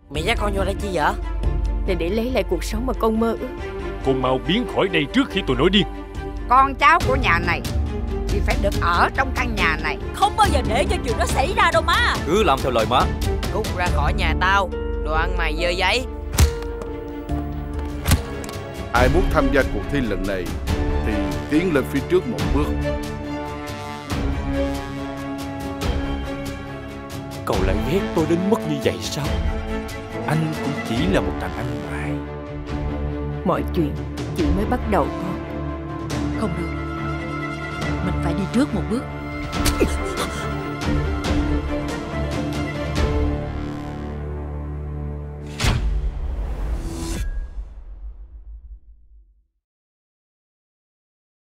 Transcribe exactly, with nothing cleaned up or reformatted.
Mẹ dắt con vô đây chi vậy? Là để lấy lại cuộc sống mà con mơ ước. Con mau biến khỏi đây trước khi tôi nổi điên. Con cháu của nhà này thì phải được ở trong căn nhà này. Không bao giờ để cho chuyện đó xảy ra đâu má. Cứ làm theo lời má. Cút ra khỏi nhà tao, đồ ăn mày dơ giấy. Ai muốn tham gia cuộc thi lần này thì tiến lên phía trước một bước. Cậu lại ghét tôi đến mức như vậy sao? Anh cũng chỉ là một thằng ăn mày. Mọi chuyện chỉ mới bắt đầu con. Không được, mình phải đi trước một bước.